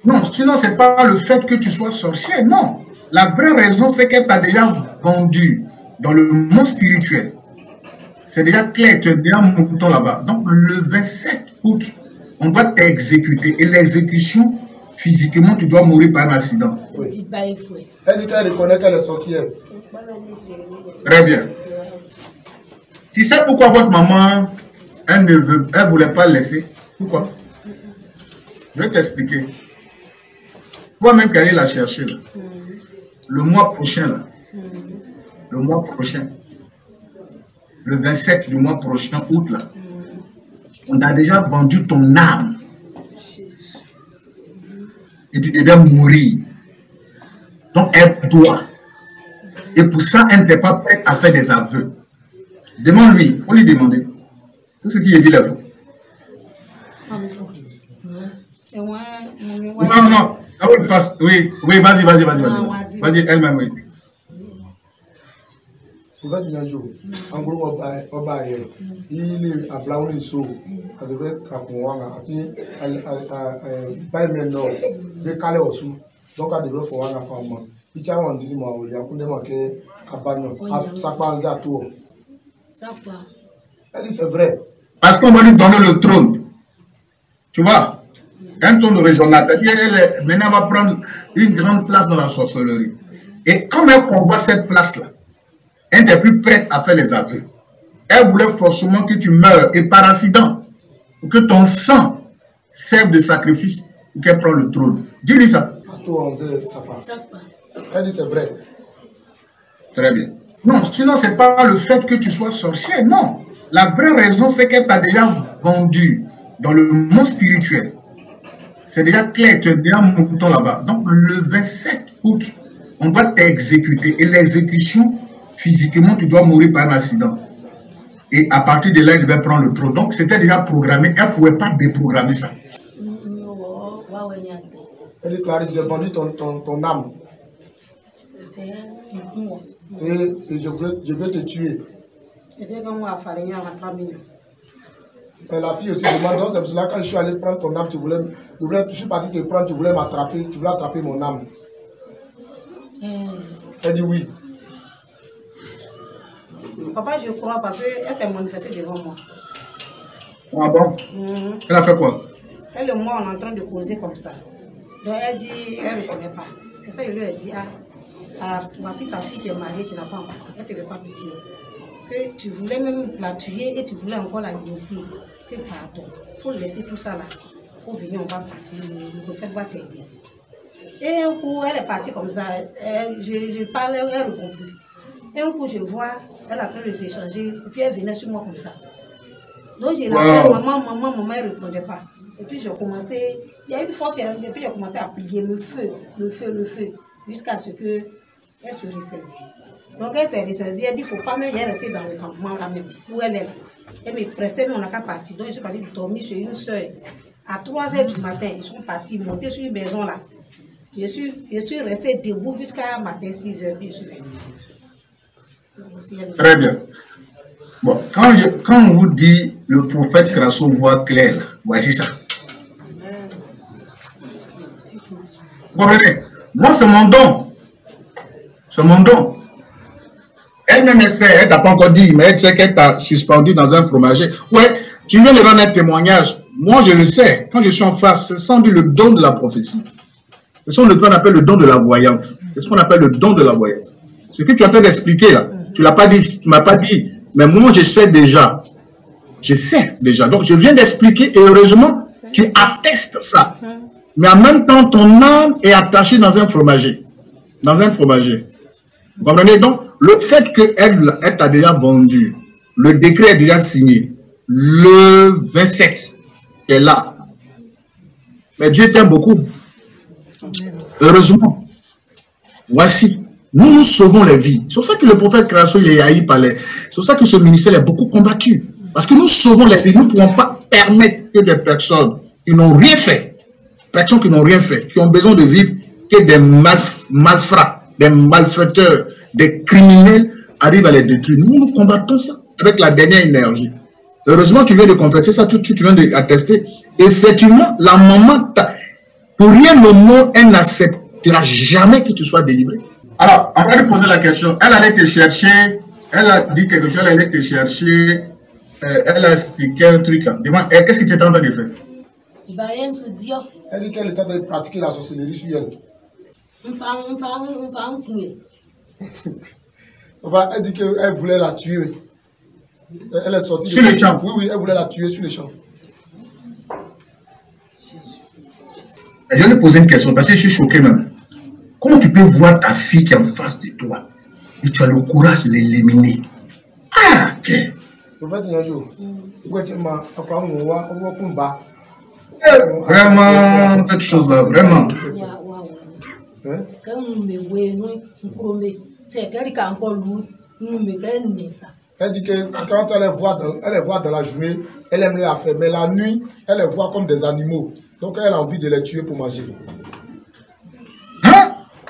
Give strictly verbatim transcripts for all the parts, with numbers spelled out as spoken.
Non, sinon, ce n'est pas le fait que tu sois sorcier, non. La vraie raison, c'est qu'elle t'a déjà vendu dans le monde spirituel. C'est déjà clair, tu es déjà montant là-bas. Donc, le vingt-sept août, on doit t'exécuter. Et l'exécution, physiquement, tu dois mourir par un accident. Oui. Elle dit qu'elle reconnaît qu'elle est sorcière. Très bien. Tu sais pourquoi votre maman, elle ne veut, elle voulait pas le laisser? Pourquoi? Je vais t'expliquer. Toi-même qu'elle est la chercher, là. Le mois prochain, là. Le mois prochain. Le vingt-sept du mois prochain, août, là. On a déjà vendu ton âme. Et tu devais mourir. Donc, elle doit. Et pour ça, elle n'était pas prête à faire des aveux. Demande-lui, on lui demander. C'est ce qu'il a dit là. Non, non. Ah oui, passe. Oui, oui, vas-y, vas-y, vas-y, vas-y. Vas-y, elle-même, oui. En gros, il est à Blaouni Sou, à de vrai Kapouanga, à Baimeno, de Calais au Sou, donc à de vrai Fouanga Fama. Il tient un dîner, il y a un peu de manquer à Bagnon, à Sapanza à Tour. Elle dit c'est vrai. Parce qu'on va lui donner le trône. Tu vois, quand on régional, maintenant elle va prendre une grande place dans la sorcellerie. Et quand elle convoit cette place-là, elle n'est plus prête à faire les aveux. Elle voulait forcément que tu meurs et par accident, ou que ton sang serve de sacrifice pour qu'elle prenne le trône. Dis-lui ça. Elle dit c'est vrai. Très bien. Non, sinon ce n'est pas le fait que tu sois sorcier, non. La vraie raison, c'est qu'elle t'a déjà vendu dans le monde spirituel. C'est déjà clair, tu es déjà montant là-bas. Donc le vingt-sept août, on doit t'exécuter. Et l'exécution, physiquement, tu dois mourir par un accident. Et à partir de là, il devait prendre le trône. Donc c'était déjà programmé. Elle ne pouvait pas déprogrammer ça. Elle dit, Clarisse, j'ai vendu ton, ton, ton âme. Et, et je, veux, je veux te tuer. Et la fille aussi demande, c'est pour cela quand je suis allé prendre ton âme, tu voulais, je, voulais, je suis parti te prendre, tu voulais m'attraper, tu voulais attraper mon âme. Elle dit oui. Papa, je crois parce qu'elle s'est manifestée devant moi. Ah bon? Mm-hmm. Elle a fait quoi? Elle et moi, on est en train de causer comme ça. Donc elle dit, elle ne connaît pas. Et ça, je lui ai dit, ah, ah, voici ta fille qui est mariée, qui n'a pas enfant. Elle ne te fait pas pitié. Que tu voulais même la tuer et tu voulais encore la laisser. Que pardon, il faut laisser tout ça là. Pour venir, on va partir, le prophète va t'aider. Et un coup, elle est partie comme ça. Elle, je, je parle, elle ne répond plus. Et un coup, je vois, elle est en train de s'échanger. Et puis elle venait sur moi comme ça. Donc j'ai l'appelé, wow. maman, maman, maman, elle ne répondait pas. Et puis j'ai commencé, il y a une force, et puis j'ai commencé à prier le feu, le feu, le feu, jusqu'à ce qu'elle se ressaisit. Donc elle s'est ressaisie, elle dit, il ne faut pas même y rester dans le campement là même, où elle est là. Elle me pressait, mais on n'a qu'à partir. Donc je suis partie dormir chez une soeur. À trois heures du matin, ils sont partis monter sur une maison là. Je suis, je suis restée debout jusqu'à matin six heures, puis je suis venue. Très bien. Bon, quand, je, quand on vous dit le prophète Krasso voit clair, voici ça. Vous comprenez? Moi, c'est mon don. C'est mon don. Elle-même essaie, elle t'a pas encore dit, mais elle sait qu'elle t'a suspendu dans un fromager. Ouais, tu viens de rendre un témoignage. Moi, je le sais. Quand je suis en face, c'est sans doute le don de la prophétie. C'est ce qu'on appelle le don de la voyance. C'est ce qu'on appelle le don de la voyance. Ce que tu es en train d'expliquer là, tu l'as pas dit, tu m'as pas dit. Mais moi, je sais déjà. Je sais déjà. Donc, je viens d'expliquer et heureusement, tu attestes ça. Mais en même temps, ton âme est attachée dans un fromager. Dans un fromager. Vous comprenez? Donc, le fait qu'elle elle t'a déjà vendu, le décret est déjà signé. Le vingt-sept est là. Mais Dieu t'aime beaucoup. Heureusement. Voici. Nous, nous sauvons les vies. C'est pour ça que le prophète Krasso est haï par les... C'est pour ça que ce ministère est beaucoup combattu. Parce que nous sauvons les vies. Nous ne pouvons pas permettre que des personnes qui n'ont rien fait, personnes qui n'ont rien fait, qui ont besoin de vivre, que des malf malfrats, des malfaiteurs, des criminels arrivent à les détruire. Nous, nous combattons ça avec la dernière énergie. Heureusement, tu viens de confesser ça, tu, tu viens d'attester. Effectivement, la maman, Pour rien au monde, elle n'acceptera jamais que tu sois délivré. Alors, on va lui poser la question. Elle allait te chercher, elle a dit quelque chose, elle allait te chercher, euh, elle a expliqué un truc. Dis-moi, qu'est-ce que tu es en train de faire? Il va rien se dire. Elle dit qu'elle est en train de pratiquer la sorcellerie sur elle. Elle dit qu'elle voulait la tuer. Elle est sortie sur les champs. Oui, oui, elle voulait la tuer sur les champs. Je vais lui poser une question parce que je suis choqué même. Comment tu peux voir ta fille qui est en face de toi et tu as le courage de l'éliminer? Ah, tiens. Vraiment, cette chose-là, vraiment. Elle dit que quand elle les voit dans, elle les voit dans la journée, elle aime les faire, mais la nuit, elle les voit comme des animaux. Donc elle a envie de les tuer pour manger. Hein?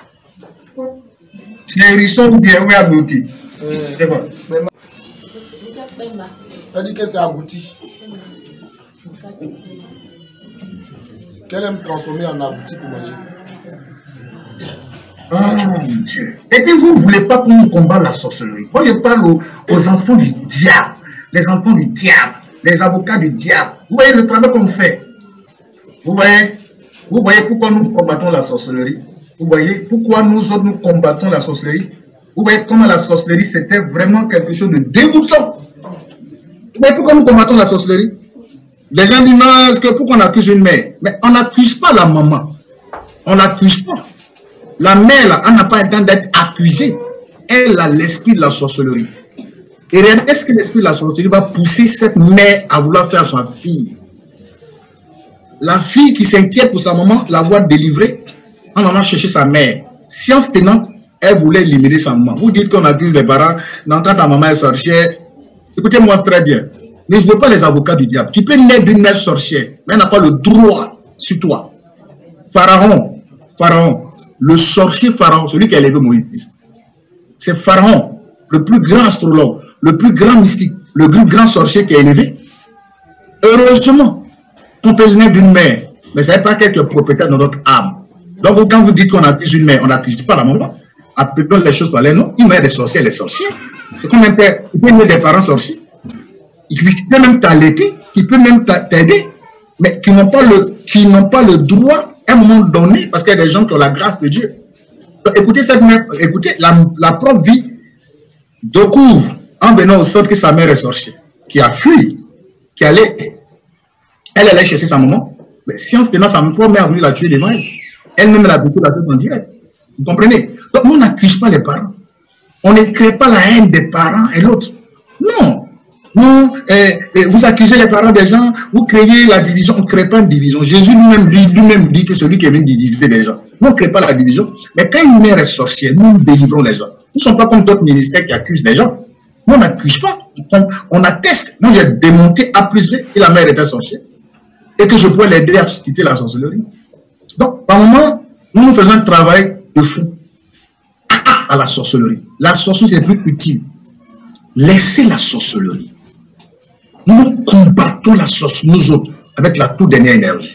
Les hérissons ou bien oui abouti? C'est quoi? Elle dit que c'est abouti. Qu'elle aime transformer en abouti pour manger. Oh mon Dieu. Et puis vous ne voulez pas qu'on combatte la sorcellerie. Moi je parle aux, aux enfants du diable, les enfants du diable, les avocats du diable. Vous voyez le travail qu'on fait. Vous voyez, vous voyez pourquoi nous combattons la sorcellerie. Vous voyez pourquoi nous autres nous combattons la sorcellerie. Vous voyez comment la sorcellerie c'était vraiment quelque chose de dégoûtant. Vous voyez pourquoi nous combattons la sorcellerie. Les gens disent non, est-ce que pourquoi on accuse une mère? Mais on n'accuse pas la maman. On l'accuse pas. La mère, là, elle n'a pas le temps d'être accusée. Elle a l'esprit de la sorcellerie. Et est-ce que l'esprit de la sorcellerie va pousser cette mère à vouloir faire sa fille? La fille qui s'inquiète pour sa maman, la voit délivrée, en allant chercher sa mère. Science tenante, elle voulait éliminer sa maman. Vous dites qu'on accuse les parents, non, quand ta maman est sorcière. Écoutez-moi très bien. Ne jouez pas les avocats du diable. Tu peux naître d'une mère sorcière, mais elle n'a pas le droit sur toi. Pharaon, Pharaon, le sorcier Pharaon, celui qui a élevé Moïse. C'est Pharaon, le plus grand astrologue, le plus grand mystique, le plus grand sorcier qui a élevé. Heureusement, on peut naître d'une mère, mais ce n'est pas qu'elle est propriétaire de notre âme. Donc, quand vous dites qu'on accuse une mère, on n'accuse pas la maman. Appelons les choses par les noms. Une mère des sorciers, elle est sorcière. C'est comme un père, il peut aimer des parents sorciers. Il peut même t'allaiter, il peut même t'aider, mais qui n'ont pas le, qui n'ont pas le droit à un moment donné, parce qu'il y a des gens qui ont la grâce de Dieu. Donc, écoutez cette mère, écoutez, la, la propre vie découvre en venant au centre que sa mère est sorcière, qui a fui, qui allait, elle allait chercher sa maman, mais science tenant, sa propre mère a voulu la tuer devant elle. Elle-même, elle a vécu la tête en direct. Vous comprenez? Donc, on n'accuse pas les parents. On ne crée pas la haine des parents et l'autre. Non. Non, eh, eh, vous accusez les parents des gens, vous créez la division, on ne crée pas une division. Jésus lui-même lui, lui dit que celui qui vient diviser les gens. Nous, on ne crée pas la division. Mais quand une mère est sorcière, nous, nous délivrons les gens. Nous ne sommes pas comme d'autres ministères qui accusent les gens. Nous, on n'accuse pas. On, on atteste. Moi, j'ai démonté A plus B et la mère était sorcière. Et que je pouvais l'aider à quitter la sorcellerie. Donc, par moment, nous, nous faisons un travail de fond à la sorcellerie. La sorcellerie, c'est plus utile. Laissez la sorcellerie. Nous combattons la sorcellerie, nous autres, avec la toute dernière énergie.